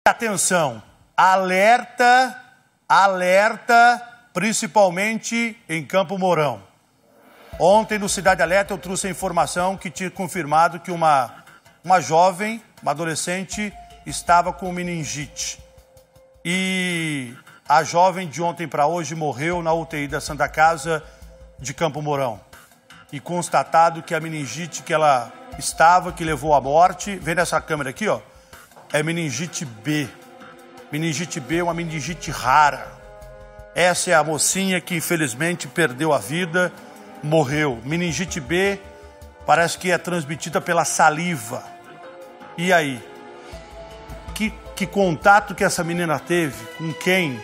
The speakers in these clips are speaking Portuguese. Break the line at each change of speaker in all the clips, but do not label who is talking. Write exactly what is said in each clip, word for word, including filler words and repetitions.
Atenção, alerta, alerta, principalmente em Campo Mourão. Ontem no Cidade Alerta eu trouxe a informação que tinha confirmado que uma, uma jovem, uma adolescente, estava com meningite. E a jovem de ontem para hoje morreu na U T I da Santa Casa de Campo Mourão. E constatado que a meningite que ela estava, que levou à morte, vem nessa câmera aqui, ó, é meningite B. Meningite B é uma meningite rara. Essa é a mocinha que infelizmente perdeu a vida, morreu. Meningite B parece que é transmitida pela saliva. E aí? Que, que contato que essa menina teve? Com quem?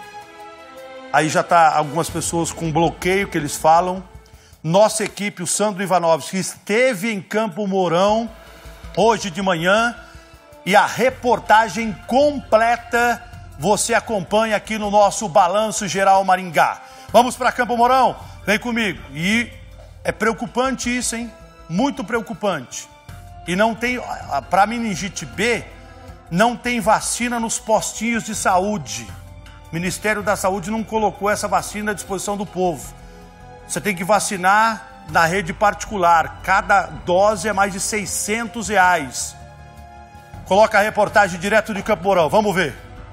Aí já está algumas pessoas com bloqueio que eles falam. Nossa equipe, o Sandro Ivanovski, esteve em Campo Mourão hoje de manhã e a reportagem completa você acompanha aqui no nosso Balanço Geral Maringá. Vamos para Campo Mourão? Vem comigo. E é preocupante isso, hein? Muito preocupante. E não tem, para meningite B, não tem vacina nos postinhos de saúde. O Ministério da Saúde não colocou essa vacina à disposição do povo. Você tem que vacinar na rede particular. Cada dose é mais de seiscentos reais. Coloca a reportagem direto de Campo Mourão. Vamos ver.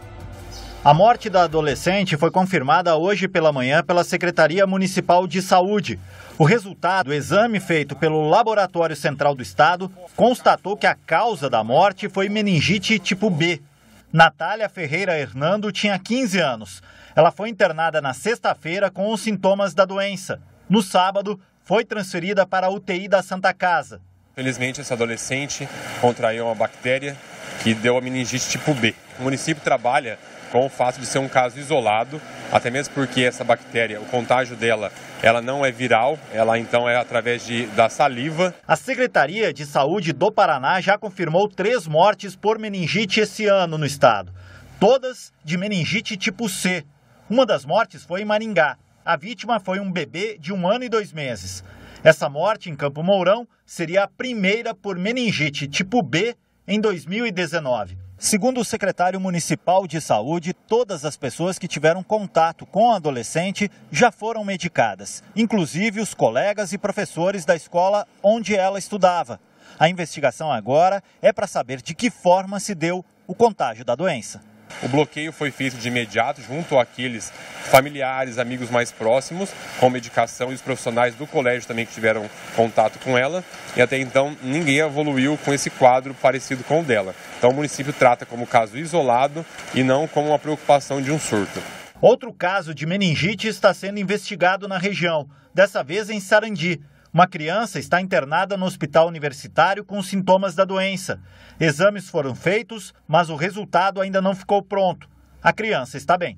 A morte da adolescente foi confirmada hoje pela manhã pela Secretaria Municipal de Saúde. O resultado do exame feito pelo Laboratório Central do Estado constatou que a causa da morte foi meningite tipo B. Natália Ferreira Hernando tinha quinze anos. Ela foi internada na sexta-feira com os sintomas da doença. No sábado, foi transferida para a U T I da Santa Casa.
Felizmente, essa adolescente contraiu uma bactéria que deu a meningite tipo B. O município trabalha com o fato de ser um caso isolado, até mesmo porque essa bactéria, o contágio dela, ela não é viral, ela então é através de, da saliva.
A Secretaria de Saúde do Paraná já confirmou três mortes por meningite esse ano no estado, todas de meningite tipo C. Uma das mortes foi em Maringá. A vítima foi um bebê de um ano e dois meses. Essa morte em Campo Mourão seria a primeira por meningite tipo B em dois mil e dezenove. Segundo o secretário municipal de saúde, todas as pessoas que tiveram contato com a adolescente já foram medicadas, inclusive os colegas e professores da escola onde ela estudava. A investigação agora é para saber de que forma se deu o contágio da doença.
O bloqueio foi feito de imediato junto àqueles familiares, amigos mais próximos, com medicação, e os profissionais do colégio também que tiveram contato com ela. E até então ninguém evoluiu com esse quadro parecido com o dela. Então o município trata como caso isolado e não como uma preocupação de um surto.
Outro caso de meningite está sendo investigado na região, dessa vez em Sarandi. Uma criança está internada no hospital universitário com sintomas da doença. Exames foram feitos, mas o resultado ainda não ficou pronto. A criança está bem.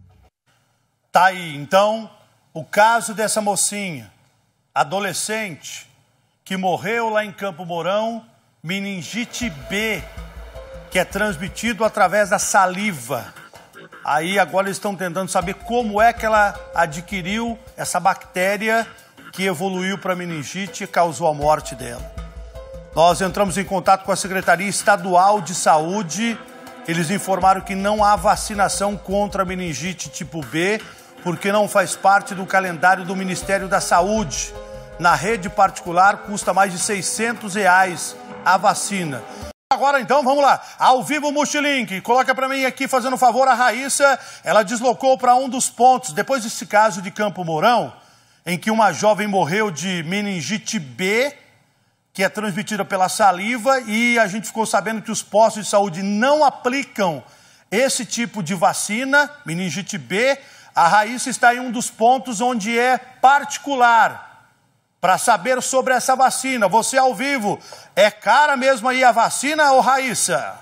Tá aí, então, o caso dessa mocinha, adolescente, que morreu lá em Campo Mourão, meningite B, que é transmitido através da saliva. Aí agora eles estão tentando saber como é que ela adquiriu essa bactéria que evoluiu para meningite e causou a morte dela. Nós entramos em contato com a Secretaria Estadual de Saúde. Eles informaram que não há vacinação contra a meningite tipo B, porque não faz parte do calendário do Ministério da Saúde. Na rede particular custa mais de seiscentos reais a vacina. Agora então, vamos lá, ao vivo Multilink, coloca para mim aqui, fazendo um favor, a Raíssa, ela deslocou para um dos pontos, depois desse caso de Campo Mourão, em que uma jovem morreu de meningite B, que é transmitida pela saliva, e a gente ficou sabendo que os postos de saúde não aplicam esse tipo de vacina, meningite B. A Raíssa está em um dos pontos onde é particular, para saber sobre essa vacina. Você ao vivo, é cara mesmo aí a vacina, ô Raíssa?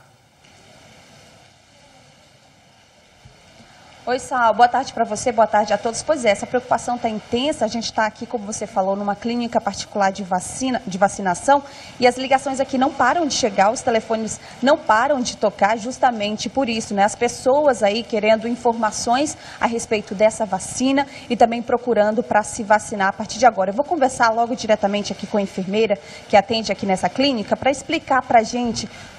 Oi, Sal, boa tarde para você, boa tarde a todos. Pois é, essa preocupação está intensa, a gente está aqui, como você falou, numa clínica particular de, vacina, de vacinação e as ligações aqui não param de chegar, os telefones não param de tocar, justamente por isso, né? As pessoas aí querendo informações a respeito dessa vacina e também procurando para se vacinar a partir de agora. Eu vou conversar logo diretamente aqui com a enfermeira que atende aqui nessa clínica para explicar para a gente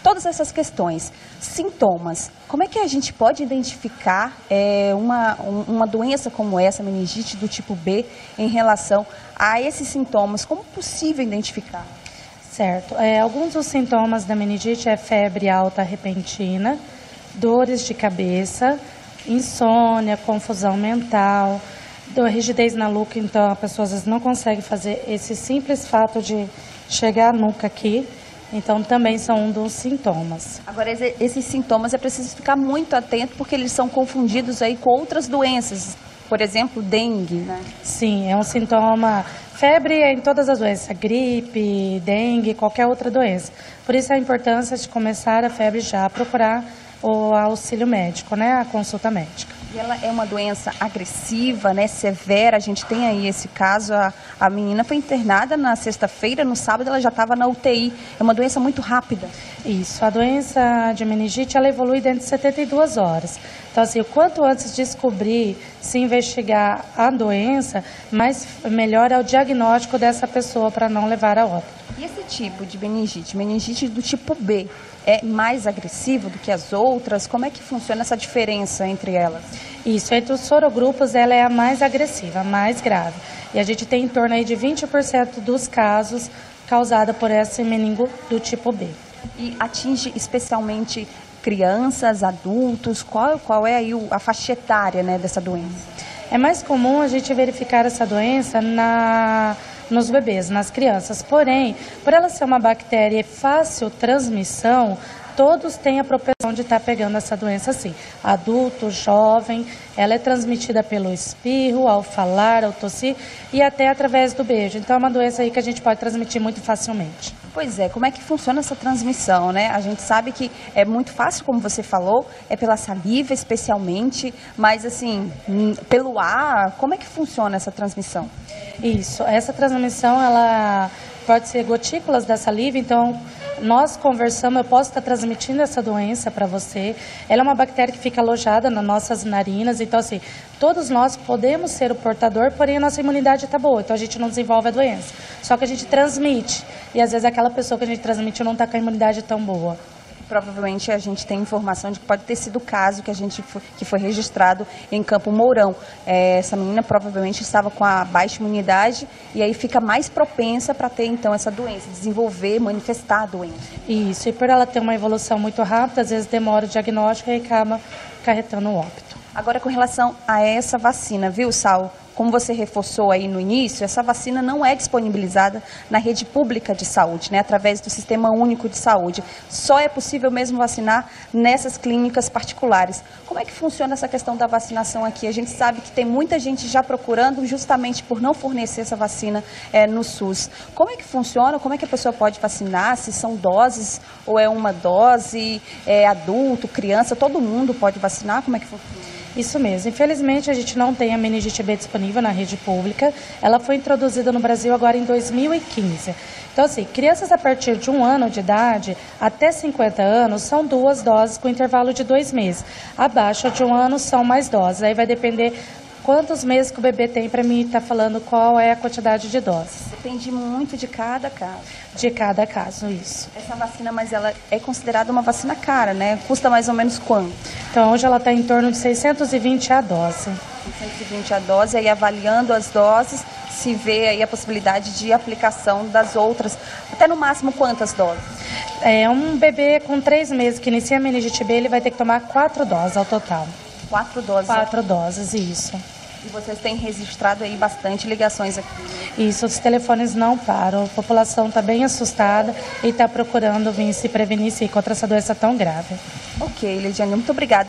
todas essas questões. Sintomas, como é que a gente pode identificar é, uma, uma doença como essa, meningite do tipo B, em relação a esses sintomas? Como é possível identificar?
Certo. É, alguns dos sintomas da meningite é febre alta repentina, dores de cabeça, insônia, confusão mental, rigidez na nuca, então a pessoa às vezes não consegue fazer esse simples fato de chegar a nuca aqui, então também são um dos sintomas.
Agora, esses sintomas é preciso ficar muito atento porque eles são confundidos aí com outras doenças, por exemplo, dengue, né?
Sim, é um sintoma. Febre é em todas as doenças, gripe, dengue, qualquer outra doença. Por isso a importância de começar a febre já, procurar o auxílio médico, né, a consulta médica.
E ela é uma doença agressiva, né, severa, a gente tem aí esse caso, a, a menina foi internada na sexta-feira, no sábado ela já estava na U T I, é uma doença muito rápida.
Isso, a doença de meningite, ela evolui dentro de setenta e duas horas. Então, assim, o quanto antes descobrir, se investigar a doença, mais melhor é o diagnóstico dessa pessoa para não levar a óbito.
E esse tipo de meningite, meningite do tipo B, é mais agressivo do que as outras? Como é que funciona essa diferença entre elas?
Isso, entre os sorogrupos ela é a mais agressiva, a mais grave. E a gente tem em torno aí de vinte por cento dos casos causada por esse meningo do tipo B.
E atinge especialmente crianças, adultos? Qual, qual é aí a faixa etária, né, dessa doença?
É mais comum a gente verificar essa doença na... nos bebês, nas crianças. Porém, por ela ser uma bactéria de fácil transmissão, todos têm a propensão de estar pegando essa doença sim. Adulto, jovem, ela é transmitida pelo espirro, ao falar, ao tossir e até através do beijo. Então é uma doença aí que a gente pode transmitir muito facilmente.
Pois é, como é que funciona essa transmissão, né? A gente sabe que é muito fácil, como você falou, é pela saliva especialmente, mas assim, pelo ar, como é que funciona essa transmissão?
Isso, essa transmissão, ela pode ser gotículas da saliva, então nós conversamos, eu posso estar transmitindo essa doença para você. Ela é uma bactéria que fica alojada nas nossas narinas, então assim, todos nós podemos ser o portador, porém a nossa imunidade está boa, então a gente não desenvolve a doença. Só que a gente transmite, e às vezes aquela pessoa que a gente transmite não está com a imunidade tão boa.
Provavelmente a gente tem informação de que pode ter sido o caso que, a gente foi, que foi registrado em Campo Mourão. É, essa menina provavelmente estava com a baixa imunidade e aí fica mais propensa para ter então essa doença, desenvolver, manifestar a doença.
Isso, e por ela ter uma evolução muito rápida, às vezes demora o diagnóstico e acaba acarretando o óbito.
Agora com relação a essa vacina, viu, Sal? Como você reforçou aí no início, essa vacina não é disponibilizada na rede pública de saúde, né, através do Sistema Único de Saúde. Só é possível mesmo vacinar nessas clínicas particulares. Como é que funciona essa questão da vacinação aqui? A gente sabe que tem muita gente já procurando justamente por não fornecer essa vacina é, no SUS. Como é que funciona? Como é que a pessoa pode vacinar? Se são doses ou é uma dose, é adulto, criança, todo mundo pode vacinar? Como é que funciona?
Isso mesmo. Infelizmente, a gente não tem a meningite B disponível na rede pública. Ela foi introduzida no Brasil agora em dois mil e quinze. Então, assim, crianças a partir de um ano de idade até cinquenta anos são duas doses com intervalo de dois meses. Abaixo de um ano são mais doses. Aí vai depender quantos meses que o bebê tem para mim estar falando qual é a quantidade de doses.
Depende muito de cada caso.
De cada caso, isso.
Essa vacina, mas ela é considerada uma vacina cara, né? Custa mais ou menos quanto?
Então, hoje ela está em torno de seiscentos e vinte a dose.
seiscentos e vinte a dose, aí avaliando as doses, se vê aí a possibilidade de aplicação das outras. Até no máximo quantas doses?
É, um bebê com três meses que inicia a meningite B, ele vai ter que tomar quatro doses ao total.
Quatro doses?
Quatro doses, isso.
E vocês têm registrado aí bastante ligações aqui?
Isso, os telefones não param. A população está bem assustada e está procurando vir se prevenir sim, contra essa doença tão grave.
Ok, Lidiane, muito obrigada.